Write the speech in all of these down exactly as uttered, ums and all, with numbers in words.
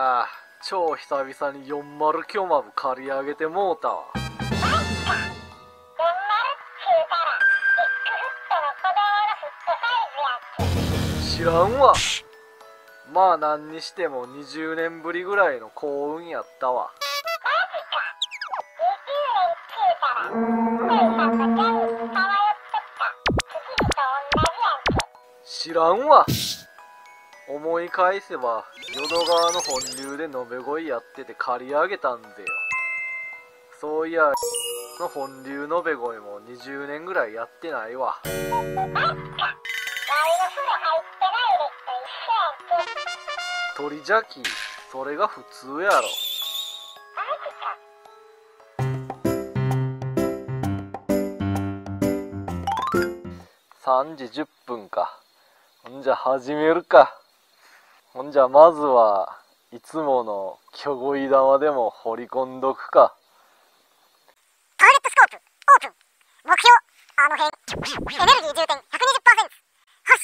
やー、超久々によんじゅうきゅうマブ借り上げてもうたわ。知らんわ。まあ何にしてもにじゅうねんぶりぐらいの幸運やったわ。知らんわ。思い返せば淀川の本流で延べ鯉やってて借り上げたんぜよ。そういやの本流延べ鯉もにじゅうねんぐらいやってないわ。鳥邪気、それが普通やろ。さんじじゅっぷんか。ほんじゃ始めるか。ほんじゃまずはいつもの巨鯉玉でも掘り込んどくか。 ターゲットスコープオープン。目標あの辺。エネルギー充填 ひゃくにじゅっパーセント。発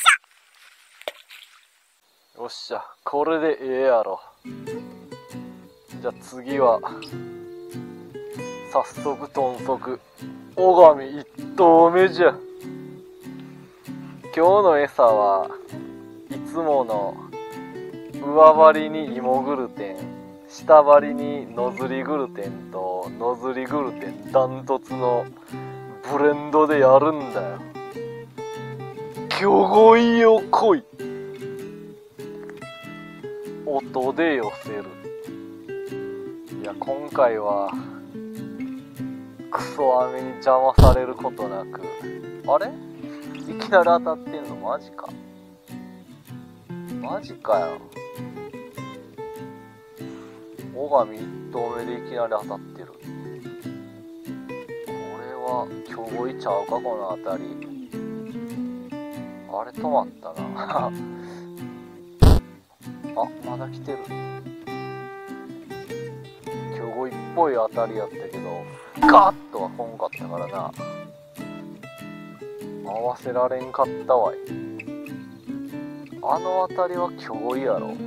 射。 よっしゃ、これでええやろ。じゃあ次は早速豚足尾上一頭目じゃ。今日の餌はいつもの上張りに芋グルテン、下張りにノズリグルテンとノズリグルテンダントツのブレンドでやるんだよ。巨鯉よ来い。音で寄せる。いや今回はクソ雨に邪魔されることなく、あれいきなり当たってんのマジか。マジかよ。尾上一投目でいきなり当たってる。これは巨鯉ちゃうかこの辺り。あれ止まったな。あ、まだ来てる。巨鯉っぽい当たりやったけどガッとは来んかったからな。合わせられんかったわい。あの当たりは巨鯉やろ。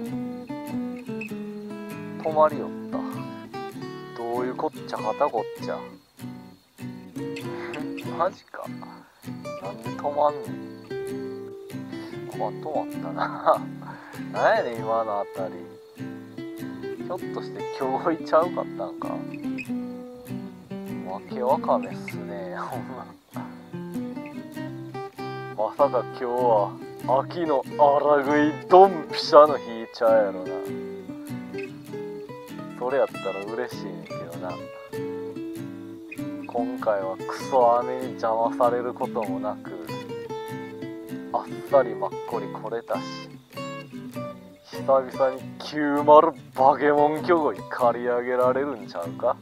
止まりよった。どういうこっちゃはたこっちゃ。マジか。なんで止まんねん。あ、止まったな。なんやねん今の当たり。ひょっとして巨鯉ちゃうかったんか。わけわかめっすね。ほんま。まさか今日は秋の荒食いドンピシャの引いちゃうやろな。それやったら嬉しいねんけどな。今回はクソ雨に邪魔されることもなく、あっさりまっこり来れたし、久々にきゅうじゅうバケモン巨鯉借り上げられるんちゃうか。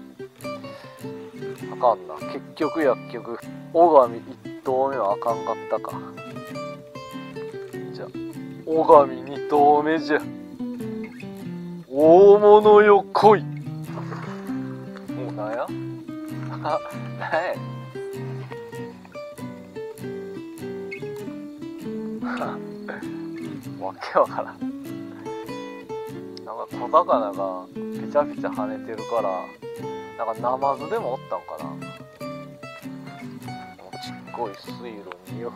あかんな。結局薬局尾上一頭目はあかんかったか。じゃあ尾上二頭目じゃ。大物よ来い。もうなんやあ、なんやわけわからん。なんか小魚がピチャピチャ跳ねてるから、なんかナマズでもおったんかな。ちっこい水路によ。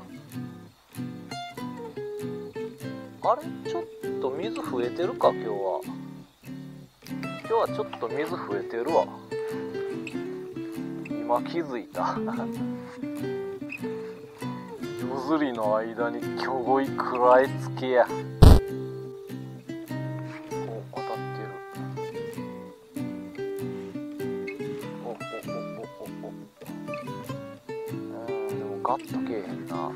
あれちょっと水増えてるか今日は。今日はちょっと水増えてるわ。今気づいた。夜釣りの間に巨鯉食らいつけや。お、当たってる。おおおおおお。うん、でもガッとけえへんな。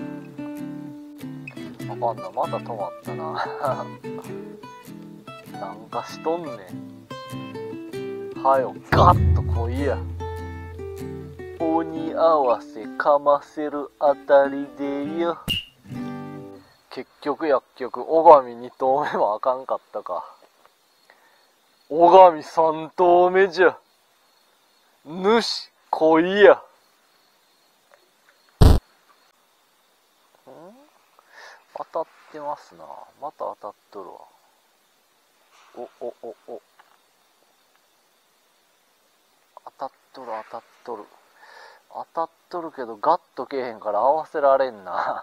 あかんな、まだ止まったな。なんかしとんねん。はよガッと来いや。鬼合わせかませるあたりでよ。結局薬局尾上に頭目もあかんかったか。尾上さん頭目じゃ。主来いや。ん当たってますな。また当たっとるわ。 おおおお、当たっとる当たっとる当たっとるけどガッとけえへんから合わせられんな。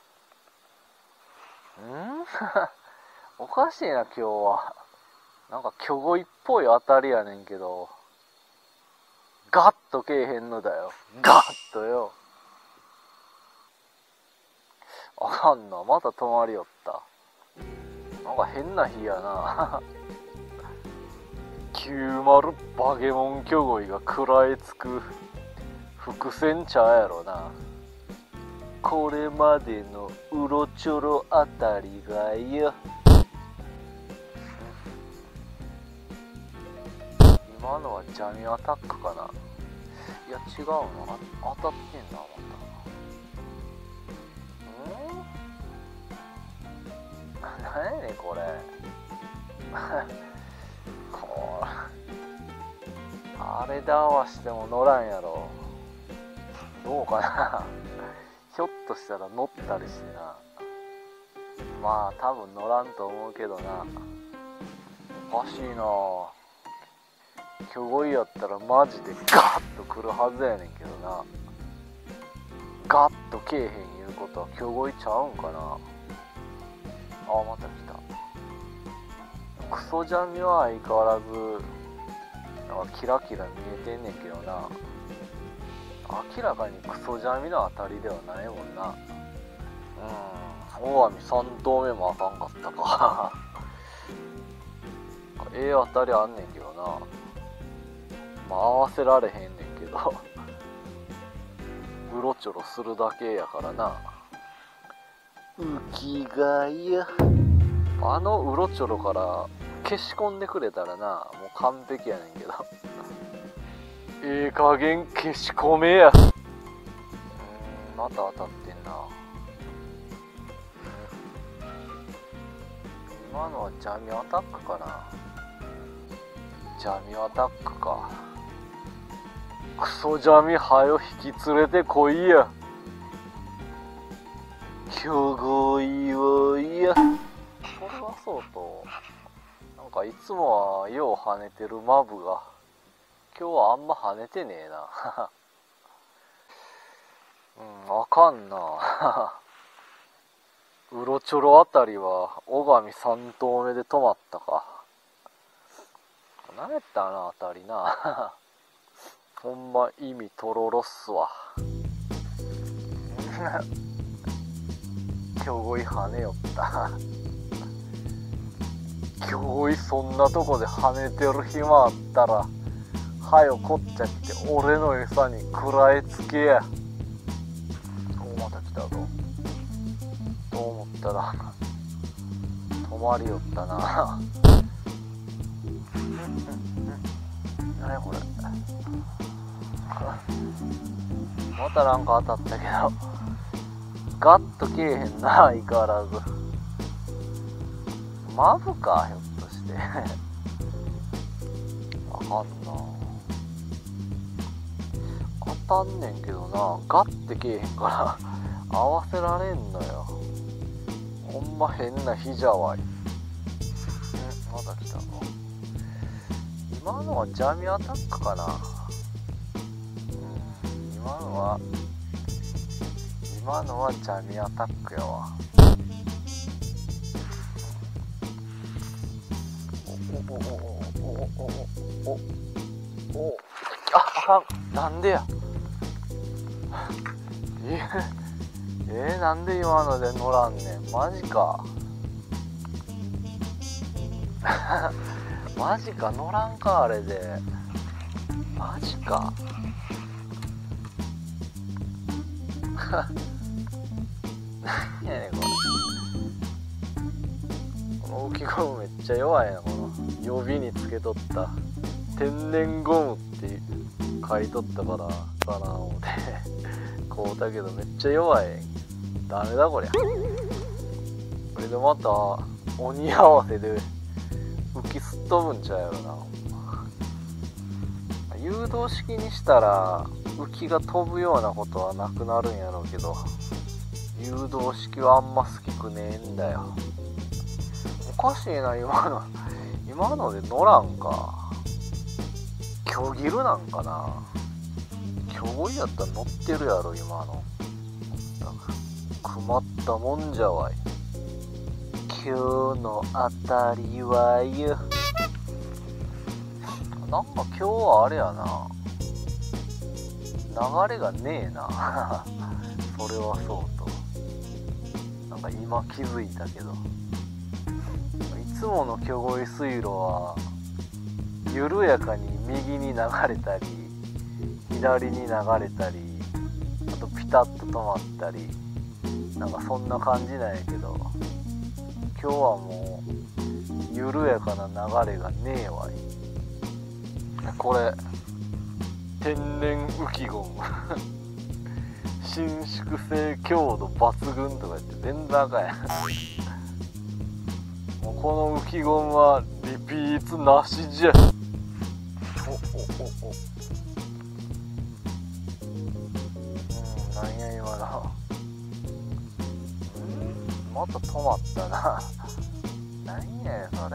んおかしいな今日は。なんか巨鯉っぽい当たりやねんけどガッとけえへんのだよ。ガッとよ。あかんな、また止まりよった。なんか変な日やな。きゅうじゅうバゲモン巨鯉が食らいつく伏線ちゃうやろな。これまでのうろちょろあたりがよ。今のはジャミアタックかな。いや違うな、当たってんなまた。ん何やねんこれ。これあれで合わしても乗らんやろ。どうかな。ひょっとしたら乗ったりしてな。まあ多分乗らんと思うけどな。おかしいな。巨鯉やったらマジでガッと来るはずやねんけどな。ガッとけえへんいうことは巨鯉ちゃうんかな。あ、また来た。クソジャミは相変わらずなんかキラキラ見えてんねんけどな。明らかにクソジャミの当たりではないもんな。うん、大網さん投目もあかんかったか。ええ当たりあんねんけどな。まあ合わせられへんねんけどうろちょろするだけやからな。浮きがやあのうろちょろから消し込んでくれたらな、もう完璧やねんけど。ええ加減消し込めや。うーん、また当たってんな。今のはジャミアタックかな。ジャミアタックか。クソジャミはよ引き連れてこいや。巨鯉をいや。それはそうと、なんかいつもはよう跳ねてるマブが今日はあんま跳ねてねえな。うん、あかんな。うろちょろあたりは尾上三投目で止まったか。何やったなあたりな。ほんま意味とろろっすわ。巨鯉跳ねよった。巨鯉そんなとこで跳ねてる暇あったらはよこっちゃって俺の餌に食らいつけや。お、また来たぞと思ったら止まりよったな。何これ。またなんか当たったけどガッとけえへんな。相変わらずマブか、ひょっとしてわかんな。当たんねんけどな、ガッてけえへんから合わせられんのよ。ほんま変な日じゃわい。ん、まだ来たの。今のはジャミアタックかな。うん、今のは今のはジャミアタックやわ。おおおおおおおお、あ、あかん。なんでや。ええー、なんで今ので乗らんねん。マジか。マジか、乗らんかあれで。マジか。何やねんこれ。この浮きゴムめっちゃ弱いな。この予備につけとった天然ゴムって書いとったからかな思ってこうだけどめっちゃ弱い。ダメだこりゃ。これでまた鬼合わせで浮きすっ飛ぶんちゃうやろな。誘導式にしたら浮きが飛ぶようなことはなくなるんやろうけど、誘導式はあんま好きくねえんだよ。おかしいな。今の今今ので乗らんか。巨ギルなんかな。巨ゴイやったら乗ってるやろ今の。困ったもんじゃわい。今日のあたりはよ。なんか今日はあれやな、流れがねえなそれはそうと。なんか今気づいたけど、いつもの巨ゴイ水路は緩やかに右に流れたり左に流れたり、あとピタッと止まったり、なんかそんな感じなんやけど、今日はもう緩やかな流れがねえわい。これ天然浮きゴム伸縮性強度抜群とか言って全然あかんやもうこの浮きゴムはリピートなしじゃ。おおおお、うん、なんや今のまた止まったななんやそれ。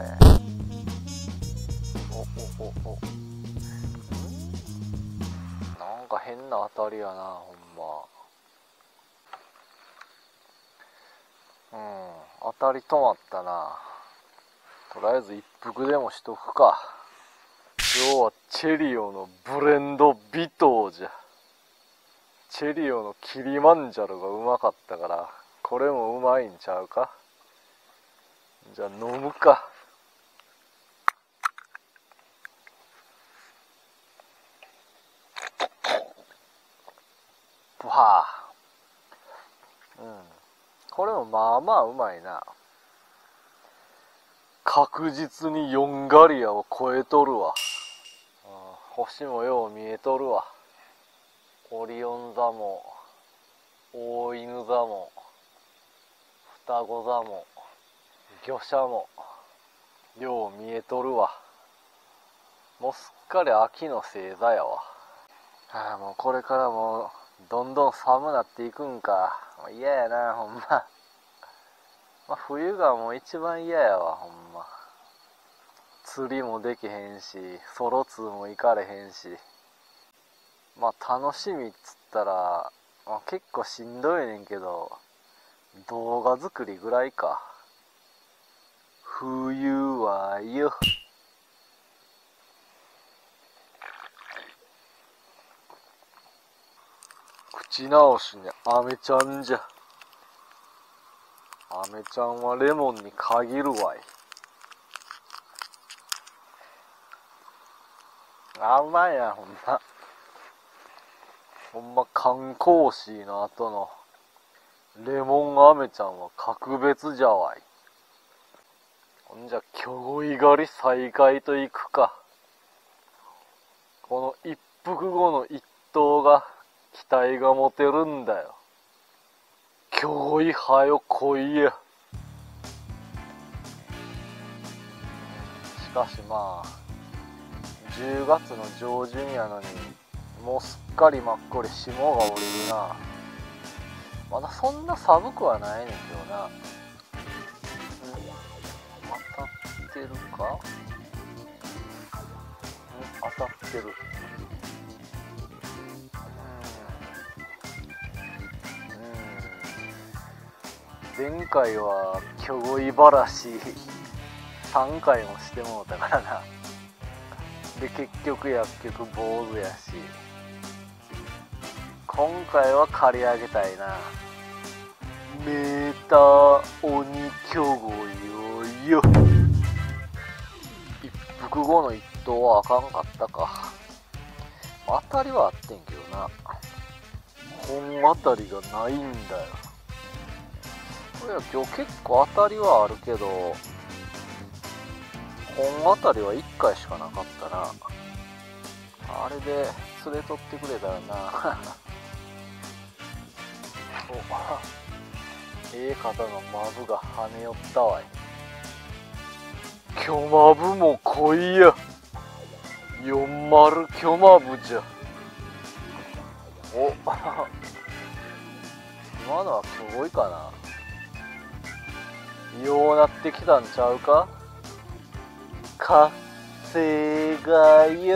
おおおお、なんか変な当たりやなほんま。うん、当たり止まったな。とりあえず一服でもしとくか。今日はチェリオのブレンド微糖じゃ。チェリオのキリマンジャロがうまかったからこれもうまいんちゃうか。じゃあ飲むか。わあ、うん、これもまあまあうまいな。確実にヨンガリアを超えとるわ。うん、星もよう見えとるわ。オリオン座も大犬座も双子座も魚車もよう見えとるわ。もうすっかり秋の星座やわ。はあ、もうこれからもどんどん寒なっていくんか。嫌やなほんま。まあ、冬がもう一番嫌やわほんま。釣りもできへんしソロツーも行かれへんし、まあ楽しみっつったら、まあ、結構しんどいねんけど動画作りぐらいか。冬はよ。口直しにアメちゃんじゃ。アメちゃんはレモンに限るわい。あんまいなほんま。ほんま缶コーシーの後のレモンアメちゃんは格別じゃわい。ほんじゃ巨ゴイ狩り再開といくか。この一服後の一頭が期待が持てるんだよ。巨ゴイはよ来いや。しかしまあじゅうがつの上旬やのにもうすっかり真っ赤り霜が降りるな。まだそんな寒くはないねんけどな。うん、当たってるか。うん、当たってる。うん、うん、前回は巨ゴイばらしさんかいもしてもうたからな。で結局薬局坊主やし、今回は借り上げたいな。メーター鬼巨ゴイをよ。一服後の一頭はあかんかったか。当たりはあってんけどな。本当たりがないんだよ。これは今日結構当たりはあるけど本当たりはいっかいしかなかったな。あれで連れとってくれたらなお、ええ方のマブが跳ね寄ったわい。巨マブも来いや。よんじゅう巨マブじゃ。お今のはすごいかな。ようなってきたんちゃうか。 風がよ。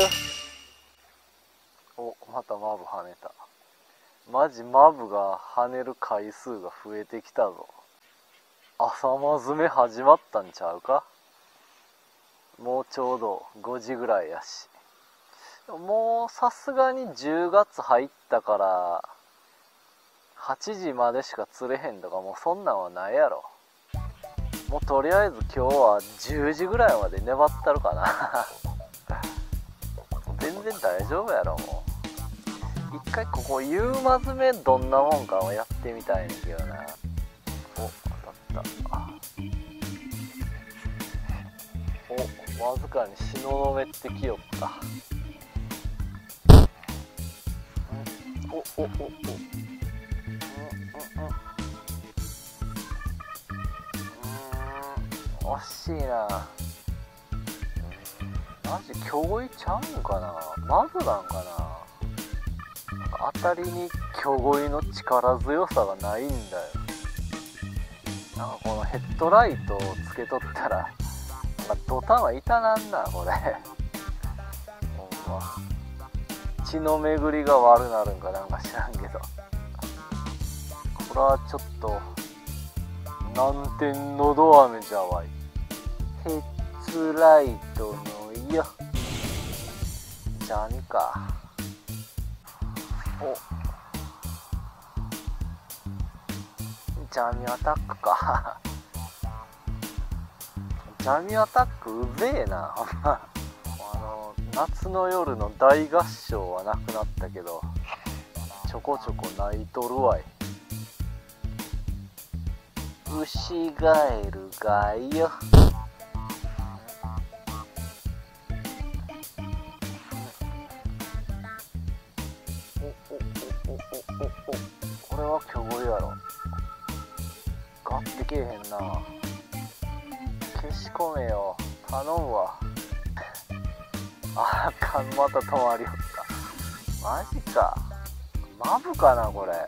お、またマブ跳ねた。マジマブが跳ねる回数が増えてきたぞ。朝まずめ始まったんちゃうか。もうちょうどごじぐらいやし、もうさすがにじゅうがつ入ったからはちじまでしか釣れへんとか、もうそんなんはないやろ。もうとりあえず今日はじゅうじぐらいまで粘ったるかな全然大丈夫やろ。もう一回ここ夕まずめどんなもんかをやってみたいねんけどな。お、当たった。お、わずかに東雲ってきよった。おおおお、うんうんうん、惜しいな。マジ巨鯉ちゃうんかな、マブなんかな。なんか当たりに巨鯉の力強さがないんだよ。なんかこのヘッドライトをつけとったらなんかドタマ痛なんなこれほんま血の巡りが悪なるんかなんか知らんけど、これはちょっと難点のど飴じゃわい。ヘッドライトのよじゃにか。お、ジャミアタックかジャミアタックうぜえなほんま。あの夏の夜の大合唱はなくなったけどちょこちょこ泣いとるわい。ウシガエルがよ。おおおおおおお、これは巨鯉やろ。ガッてけえへんな。消し込めよ頼むわ。あかん、また止まりよった。マジか。マブかなこれ。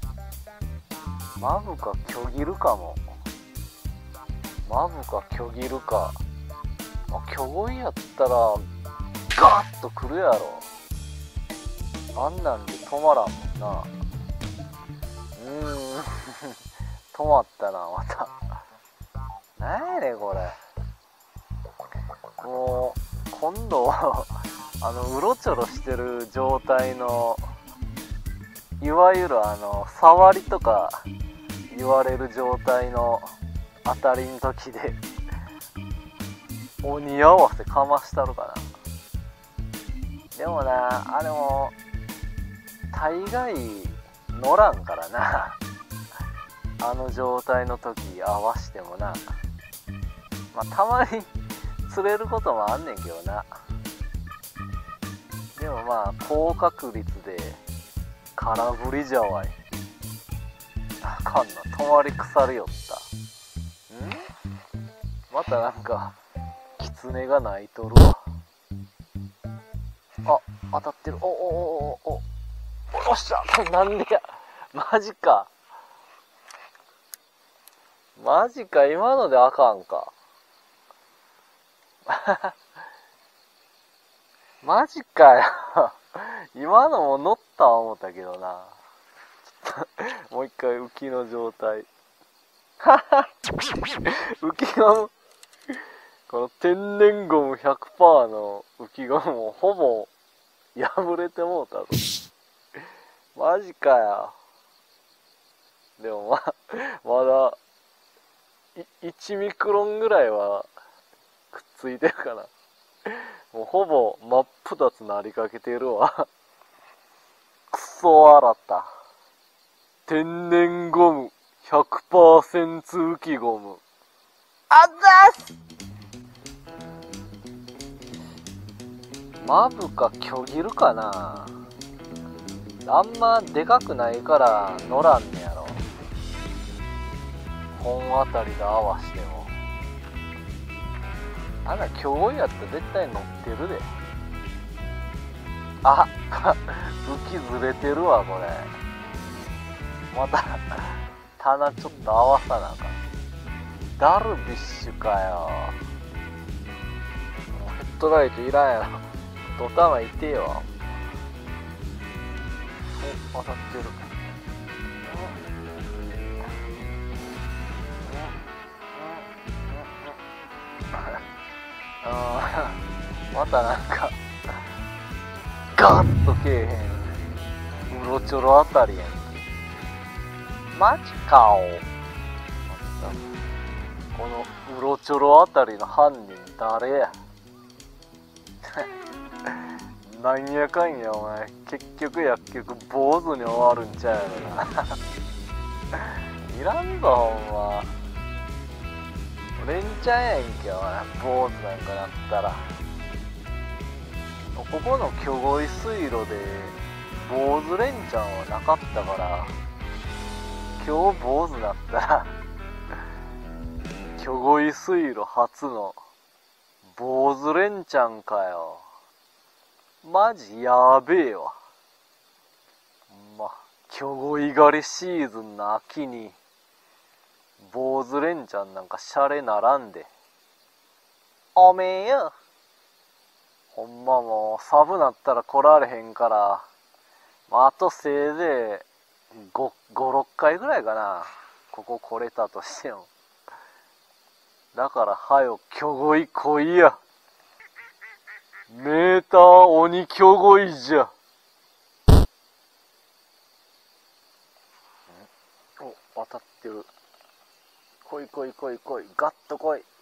マブか巨ギルかも。マブか巨ギルか。あ、巨鯉やったらガッとくるやろ。あんなんで止まらんもんな。うーん止まったなまた。なんやねんこれ。もう今度あのうろちょろしてる状態のいわゆるあの触りとか言われる状態の当たりの時で鬼合わせかましたるかな。でもな、あれも大概乗らんからなあの状態の時合わしてもな。まあたまに釣れることもあんねんけどな。でもまあ高確率で空振りじゃわい。あかんな、止まり腐りよった。んまたなんかキツネが鳴いとるわ。あ、当たってる。おおおおおおっしゃなんでやマジかマジか、今のであかんかマジかよ今のも乗ったわ思ったけどなもう一回浮きの状態浮きがこの天然ゴム ひゃくパーセント の浮きゴムをほぼ破れてもうたぞマジかよ。でもままだいちミクロンぐらいはくっついてるかな。もうほぼ真っ二つなりかけてるわクソ洗った。天然ゴム ひゃくパーセント 浮きゴムあざっす。マブか巨ギルかな。あんまでかくないから乗らんねやろ。本あたりで合わしてもあんな巨鯉やったら絶対乗ってるで。あ浮きずれてるわこれ。また棚ちょっと合わさなあかん。ダルビッシュかよ。 トライトいらんやろ。ドタマいてよ。お、当たってる。あーまたなんかガッとけえへん。うろちょろあたりやんけ。マジかお。このうろちょろあたりの犯人誰や。なんやかんやお前結局薬局坊主に終わるんちゃうやろな。いらんぞほんま。レンチャンやんけお前坊主なんかなったら。ここの巨鯉水路で坊主レンチャンはなかったから今日坊主なったら巨鯉水路初の坊主レンチャンかよ。マジやべえわ。ま、巨鯉狩りシーズンの秋に坊主レンチャンなんかシャレならんで。おめえよ。ほんまもうサブなったら来られへんから、まあ、あとせいぜいご、ろっかいぐらいかな。ここ来れたとしても。だからはよ巨鯉来いや。メーター鬼巨鯉じゃ。お、当たってる。来い来い来い来い。ガッと来い。